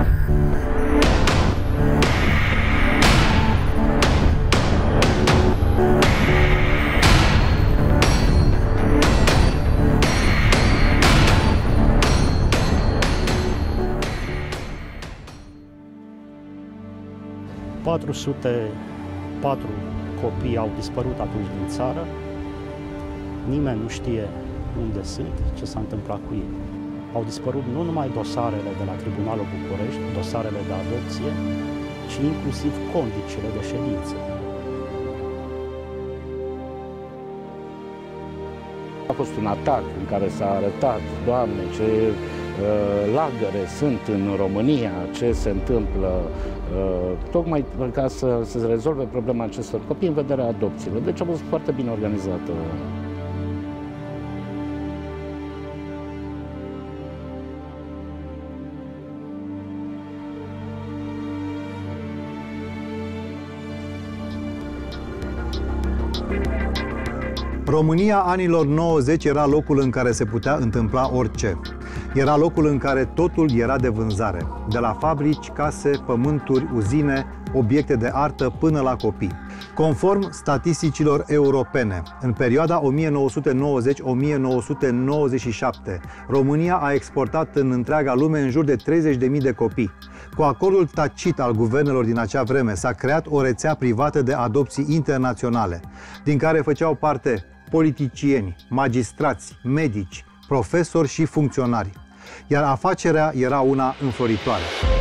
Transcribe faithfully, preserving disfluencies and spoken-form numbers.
patru sute patru copii au dispărut atunci din țară. Nimeni nu știe unde sunt, ce s-a întâmplat cu ei. Au dispărut nu numai dosarele de la Tribunalul București, dosarele de adopție, ci inclusiv condicile de ședință. A fost un atac în care s-a arătat, Doamne, ce uh, lagăre sunt în România, ce se întâmplă, uh, tocmai ca să, să se rezolve problema acestor copii în vederea adopțiilor. Deci a fost foarte bine organizată. România anilor nouăzeci era locul în care se putea întâmpla orice. Era locul în care totul era de vânzare, de la fabrici, case, pământuri, uzine, obiecte de artă până la copii. Conform statisticilor europene, în perioada o mie nouă sute nouăzeci - o mie nouă sute nouăzeci și șapte, România a exportat în întreaga lume în jur de treizeci de mii de copii. Cu acordul tacit al guvernelor din acea vreme s-a creat o rețea privată de adopții internaționale, din care făceau parte politicieni, magistrați, medici, profesori și funcționari. Iar afacerea era una înfloritoare.